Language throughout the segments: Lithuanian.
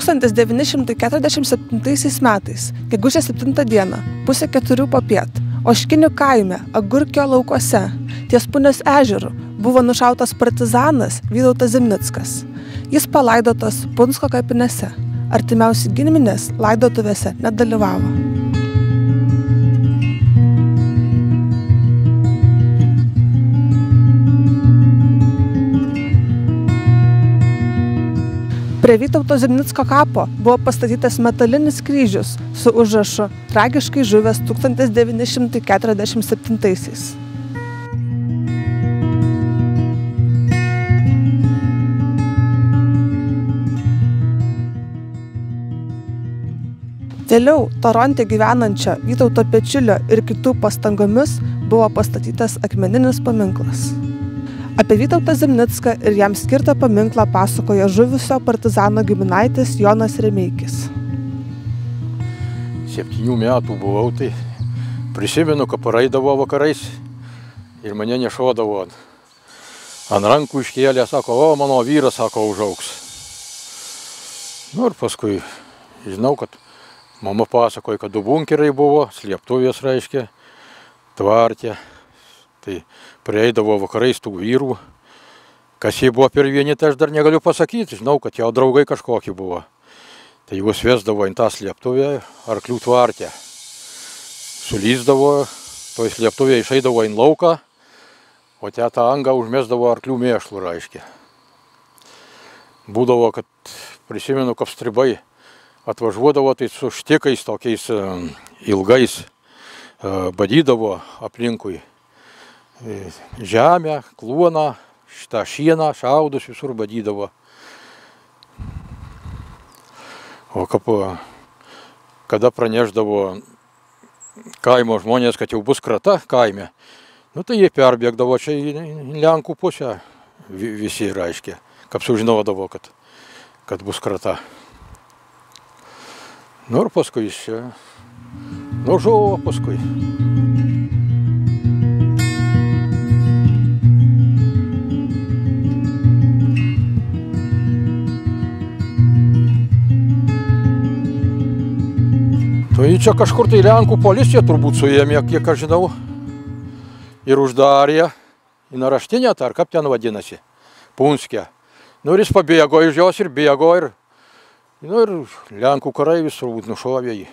1947 metais, gegužės 7 dieną, 3:30 popiet, Oškinių kaime, Agurkio laukuose, ties Punios ežeru, buvo nušautas partizanas Vytautas Zimnickas. Jis palaidotas Punsko kapinėse. Artimiausi giminės laidotuvėse nedalyvavo. Prie Vytauto Zimnicko kapo buvo pastatytas metalinis kryžius su užrašu "Tragiškai žuvęs 1947-aisiais". Vėliau Toronte gyvenančio Vytauto Pečiulio ir kitų pastangomis buvo pastatytas akmeninis paminklas. Apie Vytautą Zimnicką ir jam skirtą paminklą pasakojo žuvusio partizano giminaitis Jonas Remeikis. 7 metų buvau, tai prisimenu, kad paraidavo vakarais ir mane nešodavo. Ant rankų iškėlė, sako, o mano vyras, sako, užaugs. Nu ir paskui žinau, kad mama pasakoja, kad 2 bunkerai buvo, slėptuvės reiškia, tvarte. Tai prieidavo vakarais tų vyrų. Kas jie buvo per vieni, tai aš dar negaliu pasakyti. Žinau, kad jau draugai kažkokie buvo. Tai juos vesdavo į tą slėptuvę, arklių tvarte. Sulyzdavo, toj slėptuvė išeidavo į lauką, o tą angą užmesdavo arklių mėšlų, reiškia. Būdavo, kad prisimenu, kad stribai atvažiuodavo, tai su štikais tokiais ilgais badydavo aplinkui. Žemę, kluoną, šitą šieną, šiaudus visur badydavo. O kada praneždavo kaimo žmonės, kad jau bus krata kaime, nu tai jie perbėgdavo čia į Lenkų pusę visi, reiškia, kad sužinodavo, kad bus krata. Nu ir paskui jis čia nužuvo paskui. Tai čia kažkur tai Lenkų policija turbūt suėmė, kiek aš žinau, ir uždarė į Naraštinę, ar kaip ten vadinasi, Punske. Nu ir jis pabėgo iš jos ir bėgo ir Lenkų kareivis turbūt nušovė jį.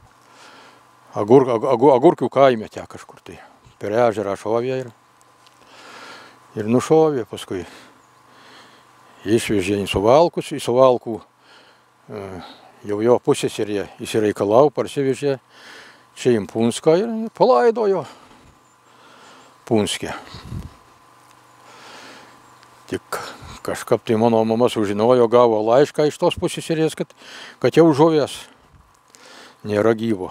Agurkių kaime te kažkur tai, per ežerą šovė ir nušovė paskui. Išvežė į Suvalkų, jau jo pusseserė įsireikalau, parsivežė čia į Punską ir palaidojo Punske. Tik kažkaip tai mano mama sužinojo, gavo laišką iš tos pusseserės, kad jau žuvęs, nėra gyvo.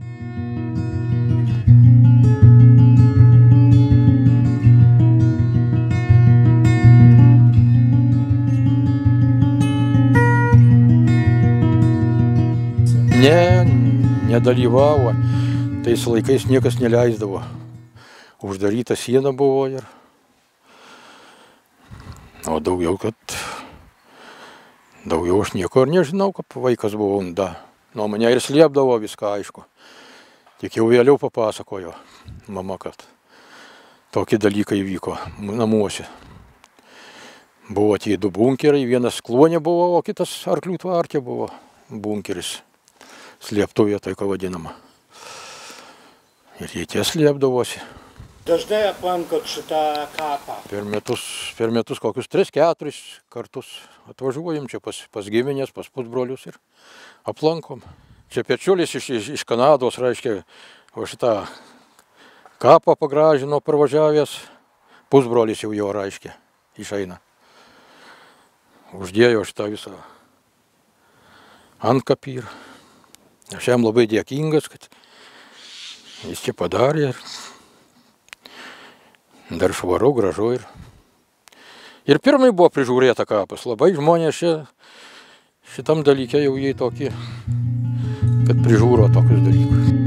Nedalyvavo, tais laikais niekas neleisdavo. Uždaryta siena buvo ir... O daugiau aš nieko ir nežinau, kad vaikas buvau. Nuo mane ir slėpdavo viską, aišku. Tik jau vėliau papasakojo mama, kad tokie dalykai vyko namuose. Buvo tie 2 bunkerai, vienas kluonė buvo, o kitas arklių tvarte buvo bunkeris. Slėptuvė, tai ką vadinama. Ir jie tie slėpdavosi. Dažnai aplankot šitą kapą? Per metus kokius 3-4 kartus atvažiuojam čia pas giminės, pas pusbrolius ir aplankom. Čia Pečiulis iš Kanados, reiškia, o šitą kapą pagražino parvažiavęs, pusbrolis jau jo, reiškia, išeina. Uždėjo šitą visą antkapį ir aš jam labai dėkingas, kad jis čia padarė ir dar švaru, gražu ir pirmai buvo prižiūrėta kapas. Labai žmonės šitam dalyke jau jie tokie, kad prižiūro tokius dalykus.